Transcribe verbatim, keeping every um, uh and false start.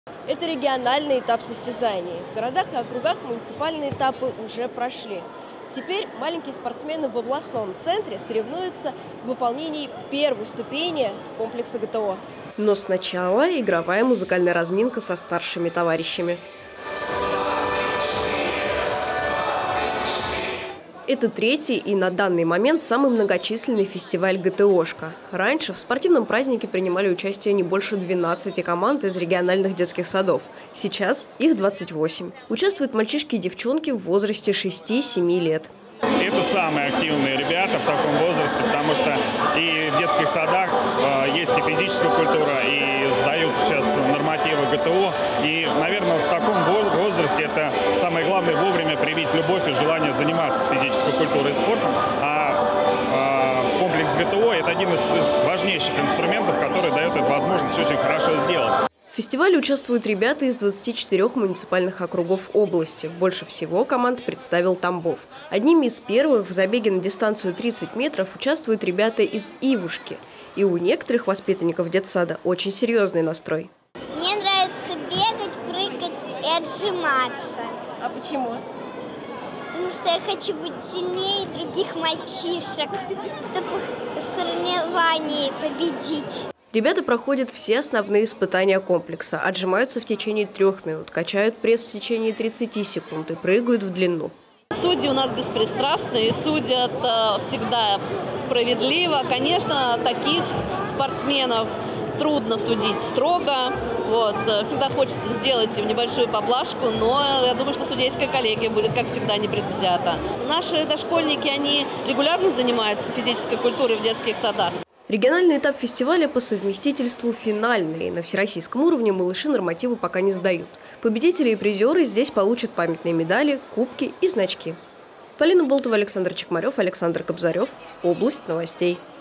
Это региональный этап состязаний. В городах и округах муниципальные этапы уже прошли. Теперь маленькие спортсмены в областном центре соревнуются в выполнении первой ступени комплекса ГТО. Но сначала игровая музыкальная разминка со старшими товарищами. Это третий и на данный момент самый многочисленный фестиваль ГТОшка. Раньше в спортивном празднике принимали участие не больше двенадцати команд из региональных детских садов. Сейчас их двадцать восемь. Участвуют мальчишки и девчонки в возрасте шести-семи лет. Это самые активные ребята в таком возрасте, потому что и в детских садах э, есть и физическая культура, и сдают сейчас нормативы ГТО. И, наверное, в таком возрасте это самое главное вовремя привить любовь и желание заниматься физической культурой и спортом. А э, комплекс ГТО – это один из важнейших инструментов, который дает эту возможность очень хорошо сделать. В фестивале участвуют ребята из двадцати четырёх муниципальных округов области. Больше всего команд представил Тамбов. Одними из первых в забеге на дистанцию тридцать метров участвуют ребята из Ивушки. И у некоторых воспитанников детсада очень серьезный настрой. Мне нравится бегать, прыгать и отжиматься. А почему? Потому что я хочу быть сильнее других мальчишек, чтобы в соревновании победить. Ребята проходят все основные испытания комплекса, отжимаются в течение трех минут, качают пресс в течение тридцати секунд и прыгают в длину. Судьи у нас беспристрастные, судят всегда справедливо. Конечно, таких спортсменов трудно судить строго. Вот. Всегда хочется сделать им небольшую поблажку, но я думаю, что судейская коллегия будет, как всегда, непредвзята. Наши дошкольники, они регулярно занимаются физической культурой в детских садах. Региональный этап фестиваля по совместительству финальный. На всероссийском уровне малыши нормативы пока не сдают. Победители и призеры здесь получат памятные медали, кубки и значки. Полина Болтова, Александр Чекмарев, Александр Кобзарев. Область новостей.